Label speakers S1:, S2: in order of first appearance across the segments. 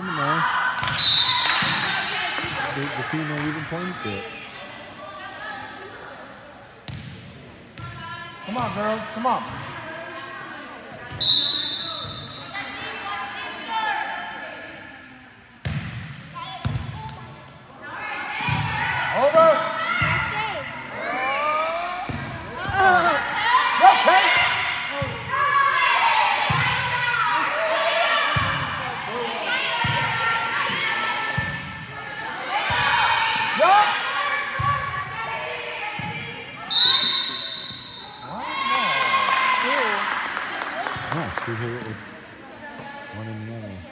S1: coming now. The team ain't even pointed yet.
S2: Come on, girls. Come on. Over. Okay. Jump.
S1: Yeah, she hit it with one in the other.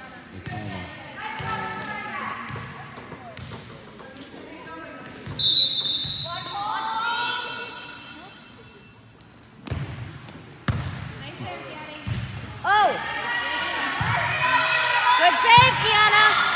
S3: Oh! Good save, Kianah!